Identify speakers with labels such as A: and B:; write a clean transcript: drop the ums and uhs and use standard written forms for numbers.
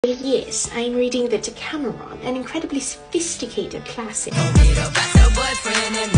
A: Yes, I'm reading the Decameron, an incredibly sophisticated classic.